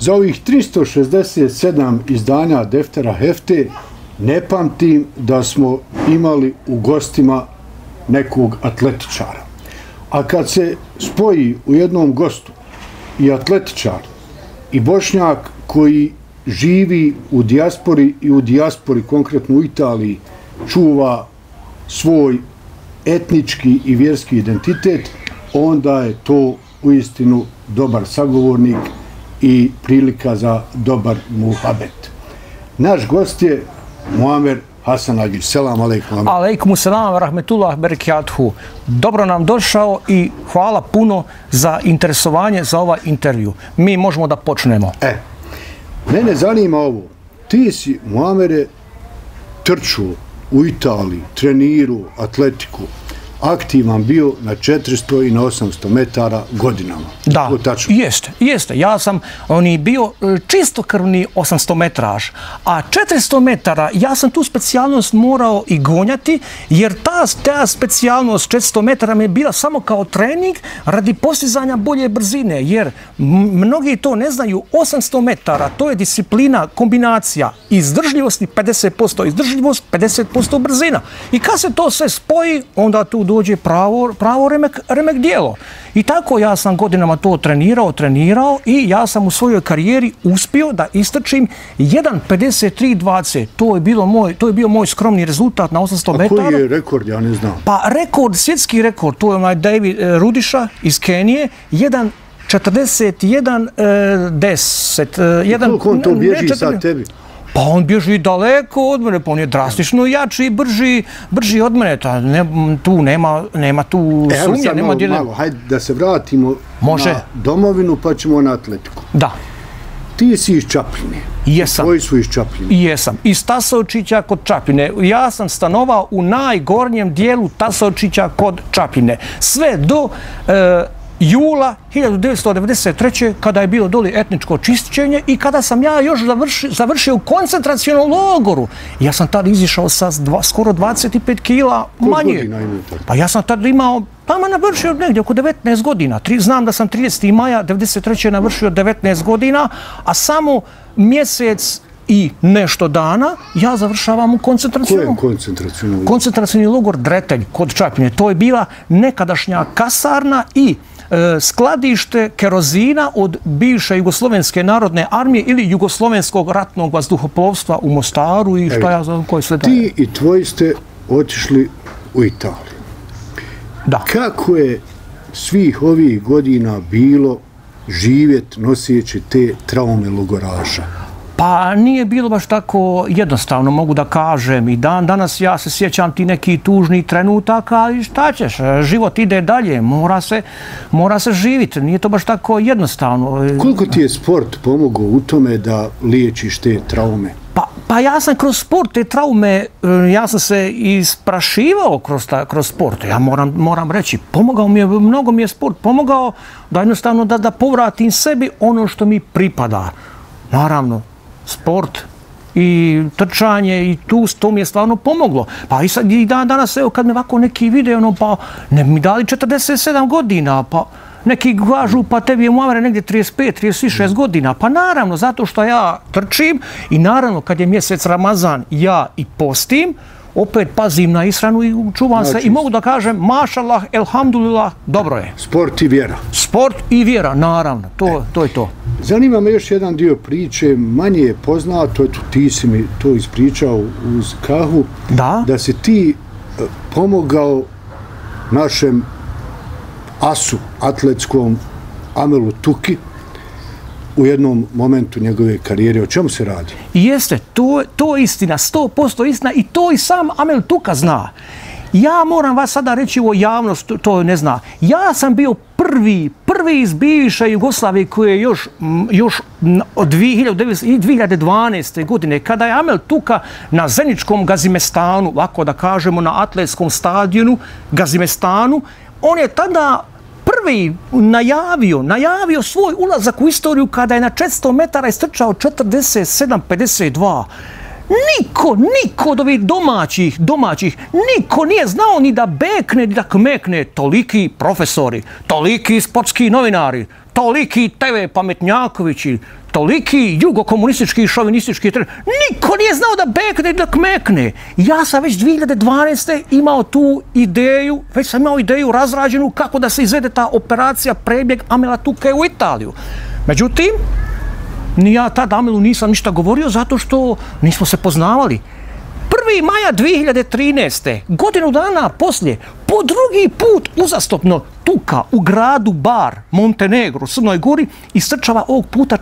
za ovih 367 izdanja Deftera Hefte ne pamtim da smo imali u gostima nekog atletičara. A kad se spoji u jednom gostu i atletičar i Bošnjak koji živi u dijaspori i u dijaspori, konkretno u Italiji, čuva svoj etnički i vjerski identitet, onda je to uistinu dobar sagovornik i prilika za dobar muhabet. Naš gost je Muamer Hasanagić. Selam alejkum. Alejkum selam, rahmetullah, berekatuhu. Dobro nam došao i hvala puno za interesovanje za ovaj intervju. Mi možemo da počnemo. Mene zanima ovo. Ti si, Muamere, trčao u Italiji, trenirao atletiku, aktivan bio na 400 i na 800 metara godinama. Da, jeste. Ja sam bio čistokrvni 800 metraž, a 400 metara ja sam tu specijalnost morao i gonjati, jer ta specijalnost 400 metara mi je bila samo kao trening radi postizanja bolje brzine, jer mnogi to ne znaju, 800 metara to je disciplina, kombinacija izdržljivosti 50% izdržljivost, 50% brzina. I kad se to sve spoji, onda tu dođe pravo remek dijelo. I tako ja sam godinama to trenirao i ja sam u svojoj karijeri uspio da istrčim 1.53.20. To je bio moj skromni rezultat na 800 metara. A koji je rekord, ja ne znam? Pa svjetski rekord, to je onaj David Rudiša iz Kenije, 1.41.10. Koliko on to bježi sad tebi? Pa on bježi daleko od mene, pa on je drastično jači i brži od mene. Tu nema tu sumnje. Malo, hajde da se vratimo na domovinu pa ćemo na atletiku. Da. Ti si iz Čapljine. Jesam. Koji su iz Čapljine? Jesam. Iz Tasovčića kod Čapljine. Ja sam stanovao u najgornjem dijelu Tasovčića kod Čapljine. Sve do jula 1993. kada je bilo doli etničko čišćenje i kada sam ja još završio u koncentracionom logoru. Ja sam tad izišao sa skoro 25 kila manje. Koliko godina imate? Pa ja sam tad imao, navršio negdje oko 19 godina. Znam da sam 30. maja 1993. navršio 19 godina, a samo mjesec i nešto dana ja završavam u koncentracionom. Ko je koncentracionom logoru? Koncentracioni logor Dretelj kod Čapljine. To je bila nekadašnja kasarna i skladište kerozina od bivše Jugoslovenske narodne armije ili Jugoslovenskog ratnog vazduhoplovstva u Mostaru i šta ja znam koje sve daje. Ti i tvoji ste otišli u Italiju. Da. Kako je svih ovih godina bilo živjeti nosijeći te traume logoraša? Pa nije bilo baš tako jednostavno, mogu da kažem. I danas ja se sjećam ti neki tužni trenutaka, ali šta ćeš, život ide dalje, mora se živjeti, nije to baš tako jednostavno. Koliko ti je sport pomogao u tome da liječiš te traume? Pa ja sam kroz sport, te traume, ja sam se isprašivao kroz sport. Ja moram reći, mnogo mi je sport pomogao da jednostavno da povratim sebi ono što mi pripada. Naravno, sport i trčanje i to mi je stvarno pomoglo. Pa i danas, evo, kad me ovako neki vide, pa ne mi dali 47 godina, pa neki kažu, pa tebi je Muamere negdje 35, 36 godina. Pa naravno, zato što ja trčim i naravno, kad je mjesec Ramazan, ja i postim, opet pazim na ishranu i čuvam se i mogu da kažem, mašallah, elhamdulillah, dobro je. Sport i vjera. Sport i vjera, naravno, to je to. Zanima me još jedan dio priče, manje je poznato, eto ti si mi to ispričao uz kahu, da si ti pomogao našem asu atletskom Amelu Tuki u jednom momentu njegove karijere. O čemu se radi? Jeste, to je istina, 100% istina i to i sam Amel Tuka zna. Ja moram vas sada reći, ovo javnost to ne zna. Ja sam bio prvi iz bivše Jugoslavije koji je još od 2012. godine, kada je Amel Tuka na Zeničkom Gazimestanu, ovako da kažemo na atletskom stadionu Gazimestanu, on je tada prvi najavio svoj ulazak u istoriju kada je na 400 metara istrčao 47.52. Niko od ovih domaćih, niko nije znao ni da bekne, ni da kmekne. Toliki profesori, toliki sportski novinari, toliki TV pametnjakovići, toliki jugokomunistički i šovinistički trener. Niko nije znao da bekne i da kmekne. Ja sam već 2012. imao tu ideju, već sam imao ideju razrađenu kako da se izvede ta operacija prebjeg Amela Tuke u Italiju. Međutim, ni ja tada Amelu nisam ništa govorio zato što nismo se poznavali. 1. maja 2013. godinu dana poslije, po drugi put uzastopno Tuka u gradu Bar, Montenegro, Crnoj Gori, istrčava ovog puta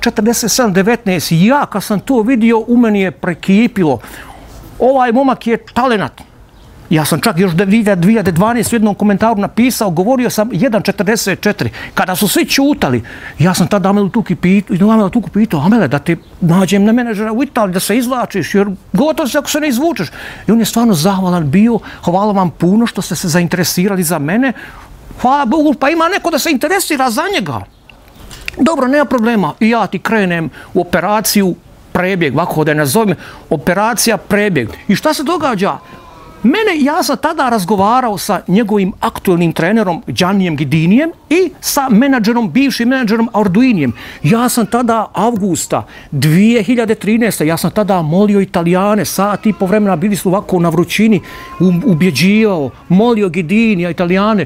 47-19. Ja kad sam to vidio, u meni je prekipilo. Ovaj momak je talenat. Ja sam čak još 2012. u jednom komentaru napisao, govorio sam 1.44. Kada su svi čutali, ja sam tada Amelu Tuku pitao, Amele, da te nađem na menadžera u Italiji, da se izvlačiš, jer gotovo si ako se ne izvučeš. I on je stvarno zahvalan bio, hvala vam puno što ste se zainteresirali za mene. Hvala Bogu, pa ima neko da se interesira za njega. Dobro, nema problema. I ja ti krenem u operaciju prebjeg, ovako da je nazovem, operacija prebjeg. I šta se događa? Ja sam tada razgovarao sa njegovim aktualnim trenerom Giannijem Gidinijem i sa bivšim menadžerom Arduinijem. Ja sam tada avgusta 2013. ja sam tada molio Italijane, sat i po vremena bili su ovako na vrućini, ubjeđivao, molio Gidinija, Italijane,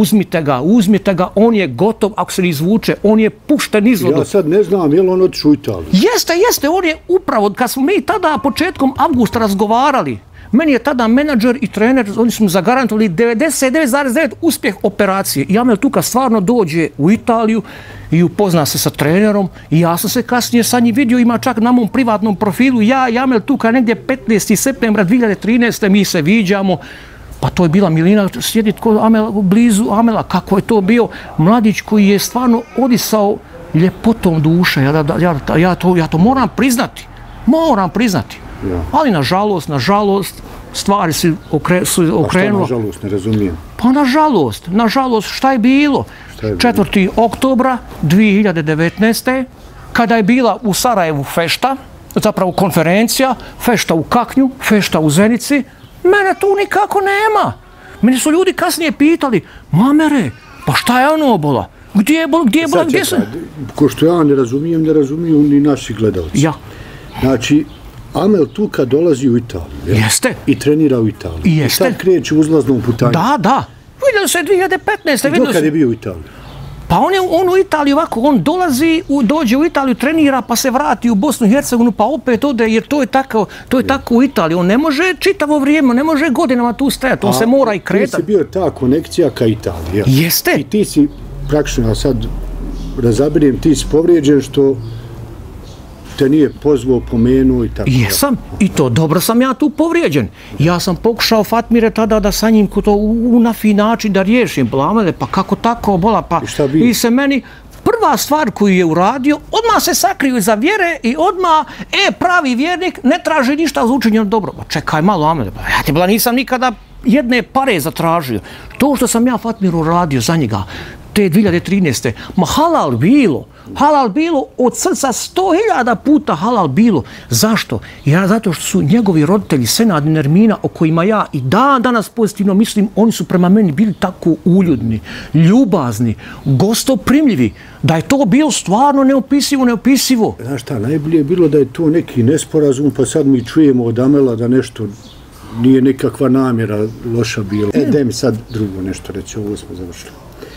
uzmite ga, on je gotov ako se ne izvuče, on je pušten izvodu. Ja sad ne znam je li on otišao u Italiju. Jeste, on je upravo, kad smo mi tada početkom avgusta razgovarali, meni je tada menadžer i trener, oni su mu zagarantovali 99,9 uspjeh operacije. I Amel Tuka stvarno dođe u Italiju i upozna se sa trenerom i ja sam se kasnije sa njim vidio, ima čak na mom privatnom profilu, ja i Amel Tuka negdje 15. septembra 2013. mi se viđamo. Pa to je bila milina, sjediti blizu Amela, kako je to bio mladić koji je stvarno odisao ljepotom duše. Ja to moram priznati. Ali nažalost, stvari su okrenule. A šta nažalost, ne razumijem? Pa nažalost, šta je bilo? 4. oktobra 2019. kada je bila u Sarajevu fešta, zapravo konferencija, fešta u Kaknju, fešta u Zenici, mene tu nikako nema. Meni su ljudi kasnije pitali, mamere, pa šta je ono bola? Gdje je bola, gdje se... Ko što ja ne razumiju ni naši gledalci. Ja. Znači, Amel Tuka dolazi u Italiju. Jeste. I trenira u Italiji. Jeste. I sad kreće uzlaznom putanju. Da. Vidio se 2015. I dokad je bio u Italiji? Pa on u Italiji ovako, on dođe u Italiju, trenira, pa se vrati u Bosnu i Hercegovinu, pa opet ode, jer to je tako u Italiji. On ne može čitavo vrijeme, ne može godinama tu stajati, on se mora i kretati. Ti si bio ta konekcija ka Italiji. Jeste. I ti si, praktično, ja sad razabirijem, ti si povrijeđen što te nije pozvao, pomenuo i tako. Jesam, i to dobro sam ja tu povrijeđen. Ja sam pokušao Fatmire tada da sa njim to na fin način da riješim. Blamele, pa kako tako, bola, pa... I se meni, prva stvar koju je uradio, odmah se sakriju iza vjere i odmah, pravi vjernik ne traži ništa za učinjeno dobro. Pa čekaj malo, Amele, pa ja ti bila nisam nikada jedne pare zatražio. To što sam ja Fatmiru radio za njega, te 2013. Ma halal bilo, od srca 100.000 puta halal bilo. Zašto? Zato što su njegovi roditelji, Senad i Nermina, o kojima ja i danas pozitivno mislim, oni su prema meni bili tako uljudni, ljubazni, gostoprimljivi, da je to bilo stvarno neopisivo. Znaš šta, najbolje je bilo da je to neki nesporazum, pa sad mi čujemo od Amela da nešto nije nekakva namjera loša bila. Daj mi sad drugo nešto reći, ovo smo završili.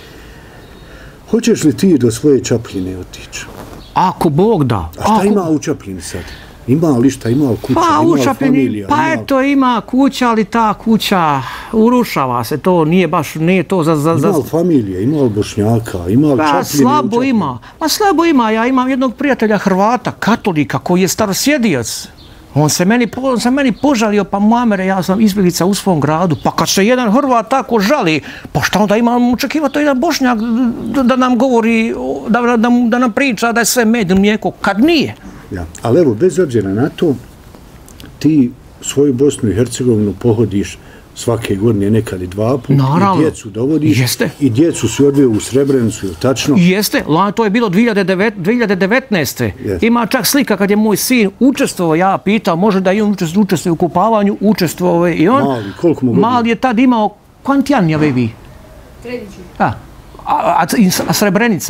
Hoćeš li ti do svoje Čapljine otići? Ako Bog da. A šta ima u Čapljini sad? Ima li šta, ima li kuća, ima li familija? Pa eto, ima kuća, ali ta kuća urušava se, to nije to za... Ima li familija, ima li Bošnjaka, ima li Čapljine? Slabo ima, ja imam jednog prijatelja Hrvata, katolika, koji je starosjedijac. On se meni požalio, pa mamere, ja sam izbjeglica u svom gradu, pa kad se jedan Hrvat tako žali, pa šta onda imam očekivati to jedan Bošnjak da nam govori, da nam priča da je sve med i mlijeko, kad nije. Ali evo, bez obzira na to, ti svoju Bosnu i Hercegovinu pohodiš svake godine nekad i 2 puta, i djecu dovodiš, i djecu si odveo u Srebrenicu, tačno? Jeste, to je bilo 2019. Ima čak slika kad je moj sin učestvovao, ja pitao, može da i on učestvuje u kupavanju, učestvovao i on. Mali, koliko mu godina? Mali je tad imao, kvanti anni avevi? 13. A Srebrenica?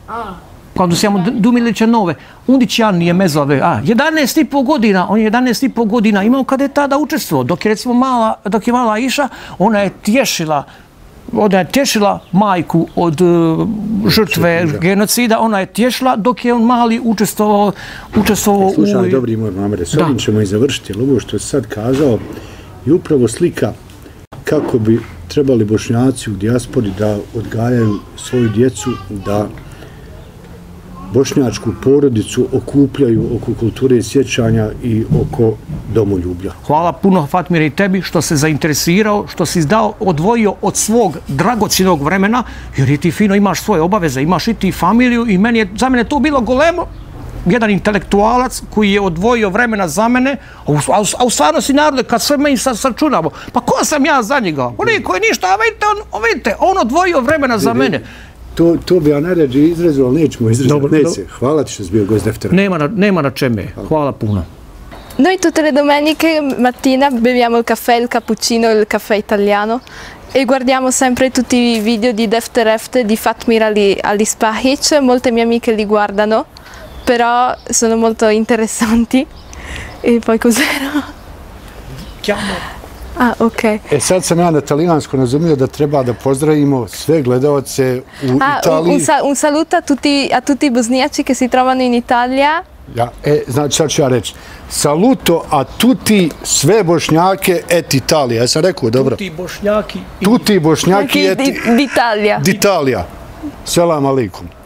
Quando siamo 2019, 11 anni e mezzo aveva, 11,5 godina, on je 11,5 godina imao kada je tada učestvovao. Dok je recimo mala Iša, ona je tješila majku od žrtve genocida, ona je tješila dok je on mali učestvovao u... Slušaj, dobri moj mamere, s ovim ćemo i završiti, jer ovo što je sad kazao je upravo slika kako bi trebali Bošnjaci u dijaspori da odgajaju svoju djecu, da bošnjačku porodicu okupljaju oko kulture sjećanja i oko domoljublja. Hvala puno, Fatmire, i tebi što se zainteresirao, što si odvojio od svog dragocjenog vremena, jer i ti fino imaš svoje obaveze, imaš i ti familiju i za mene to bilo golemo. Jedan intelektualac koji je odvojio vremena za mene, a u stvarnosti narode, kad sve mi sračunamo, pa ko sam ja za njega? Niko je ništa, a vidite, on odvojio vremena za mene. To bi ja najrađe izrezao, ali nećemo izrezati. Hvala ti što si bio gost Deftera. Nema na čeme. Hvala puno. Noi tutte le domeniche mattina beviamo il caffè, il cappuccino e il caffè italiano e guardiamo sempre tutti i video di Defter Efte di Fatmir Ali Spahic. Molte mie amiche li guardano, però sono molto interessanti. E poi cos'era? Chiamo. Ok. Sad sam ja na talijansku razumio da treba da pozdravimo sve gledalce u Italiji. Un saluto a tutti i bosniaci che si trovano in Italia. Znači, sad ću ja reći. Saluto a tutti sve Bošnjake et Italija. Ja sam rekao, dobro. Tutti Bošnjaki et Italija. Selam alaikum.